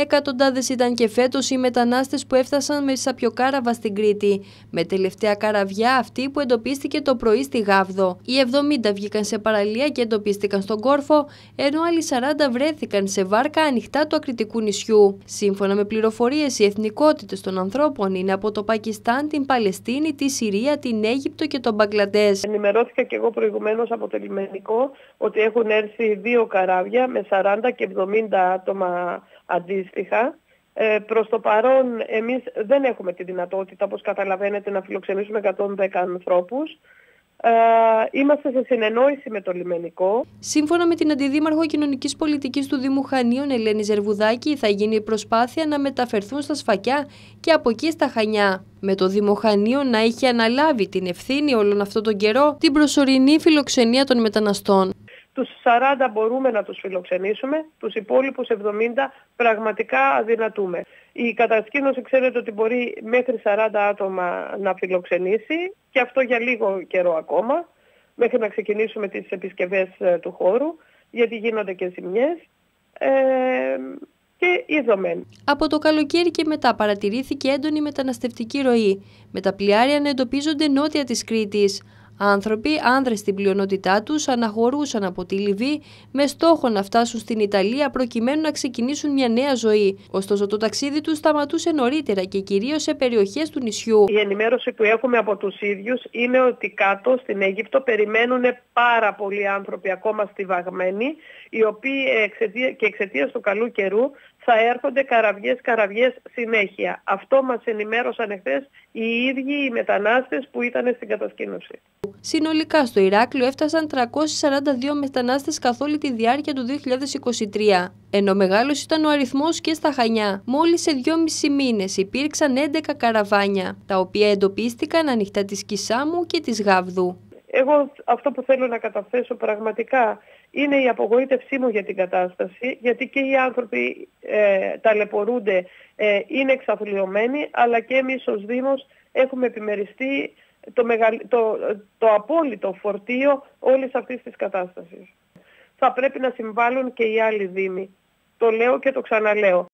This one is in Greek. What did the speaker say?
Εκατοντάδες ήταν και φέτος οι μετανάστες που έφτασαν με σαπιοκάραβα στην Κρήτη, με τελευταία καραβιά αυτή που εντοπίστηκε το πρωί στη Γάβδο. Οι 70 βγήκαν σε παραλία και εντοπίστηκαν στον Κόρφο, ενώ άλλοι 40 βρέθηκαν σε βάρκα ανοιχτά του Ακριτικού νησιού. Σύμφωνα με πληροφορίες, οι εθνικότητες των ανθρώπων είναι από το Πακιστάν, την Παλαιστίνη, τη Συρία, την Αίγυπτο και τον Μπαγκλαντές. Ενημερώθηκα και εγώ προηγουμένως από το λιμενικό ότι έχουν έρθει 2 καράβια με 40 και 70 άτομα αντίστοιχα. Προς το παρόν εμείς δεν έχουμε τη δυνατότητα, όπως καταλαβαίνετε, να φιλοξενήσουμε 110 ανθρώπους. Είμαστε σε συνεννόηση με το λιμενικό. Σύμφωνα με την Αντιδήμαρχο Κοινωνικής Πολιτικής του Δήμου Χανίων, Ελένη Ζερβουδάκη, θα γίνει προσπάθεια να μεταφερθούν στα Σφακιά και από εκεί στα Χανιά. Με το Δήμο Χανίων να έχει αναλάβει την ευθύνη όλον αυτόν τον καιρό την προσωρινή φιλοξενία των μεταναστών. Τους 40 μπορούμε να τους φιλοξενήσουμε, τους υπόλοιπους 70 πραγματικά αδυνατούμε. Η κατασκήνωση ξέρετε ότι μπορεί μέχρι 40 άτομα να φιλοξενήσει και αυτό για λίγο καιρό ακόμα, μέχρι να ξεκινήσουμε τις επισκευές του χώρου, γιατί γίνονται και ζημιές και ειδωμένοι. Από το καλοκαίρι και μετά παρατηρήθηκε έντονη μεταναστευτική ροή, με τα πλοιάρια να εντοπίζονται νότια της Κρήτης. Άνθρωποι, άνδρες στην πλειονότητά τους, αναχωρούσαν από τη Λιβύη με στόχο να φτάσουν στην Ιταλία προκειμένου να ξεκινήσουν μια νέα ζωή. Ωστόσο το ταξίδι τους σταματούσε νωρίτερα και κυρίως σε περιοχές του νησιού. Η ενημέρωση που έχουμε από τους ίδιους είναι ότι κάτω στην Αίγυπτο περιμένουν πάρα πολλοί άνθρωποι ακόμα στιβαγμένοι, οι οποίοι εξαιτίας του καλού καιρού θα έρχονται καραβιές συνέχεια. Αυτό μας ενημέρωσαν εχθές οι ίδιοι οι μετανάστες που ήταν στην κατασκήνωση. Συνολικά στο Ηράκλειο έφτασαν 342 μετανάστες καθ' όλη τη διάρκεια του 2023, ενώ μεγάλος ήταν ο αριθμός και στα Χανιά. Μόλις σε 2,5 μήνες υπήρξαν 11 καραβάνια, τα οποία εντοπίστηκαν ανοιχτά της Κισάμου και της Γάβδου. Εγώ αυτό που θέλω να καταθέσω πραγματικά είναι η απογοήτευσή μου για την κατάσταση, γιατί και οι άνθρωποι ταλαιπωρούνται, είναι εξαθλιωμένοι, αλλά και εμείς ως Δήμος έχουμε επιμεριστεί το απόλυτο φορτίο όλης αυτής της κατάστασης. Θα πρέπει να συμβάλλουν και οι άλλοι Δήμοι. Το λέω και το ξαναλέω.